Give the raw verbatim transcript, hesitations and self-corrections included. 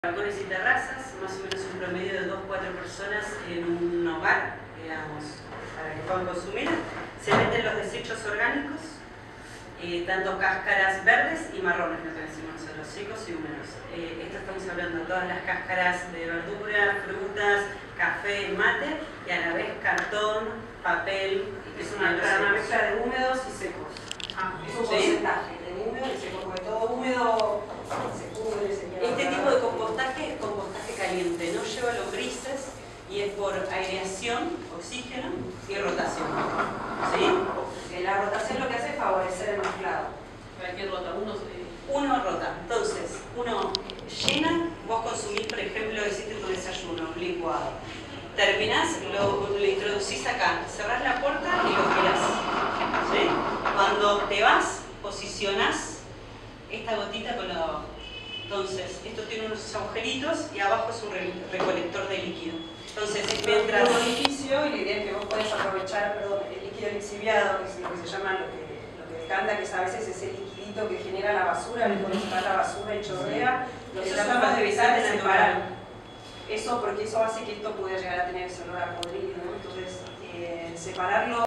Balcones y terrazas, más o menos un promedio de dos a cuatro personas en un hogar, digamos, para que puedan consumir. Se meten los desechos orgánicos, eh, tanto cáscaras verdes y marrones, lo que decimos nosotros, secos y húmedos. Eh, esto estamos hablando de todas las cáscaras de verduras, frutas, café, mate, y a la vez cartón, papel. Es una, una mezcla de húmedos y secos. Ah, es un ¿Sí? porcentaje de húmedo y seco, porque todo húmedo se pudre, se queda. Este tipo de compostaje es compostaje caliente, no lleva lombrices y es por aireación, oxígeno y rotación. ¿Sí? La rotación lo que hace es favorecer el mezclado. ¿Para qué rota? Uno se... Uno rota. Entonces, uno llena, vos consumís, por ejemplo, hiciste tu desayuno, un licuado. Terminás, lo, lo introducís acá, cerrás la puerta y lo girás. ¿Sí? Cuando te vas, posicionás esta gotita con la de abajo. Entonces, esto tiene unos agujeritos y abajo es un re recolector de líquido. Entonces, es mientras... un orificio, y la idea es que vos podés aprovechar perdón, el líquido lixiviado, que es lo que se llama, lo que, lo que decanta, que es a veces ese liquidito que genera la basura, le podés sacar la basura y chorrea. Lo que Eso tratamos de evitar es natural. separar. Eso porque eso hace que esto pueda llegar a tener ese olor a podrido, ¿no? Entonces, eh, separarlo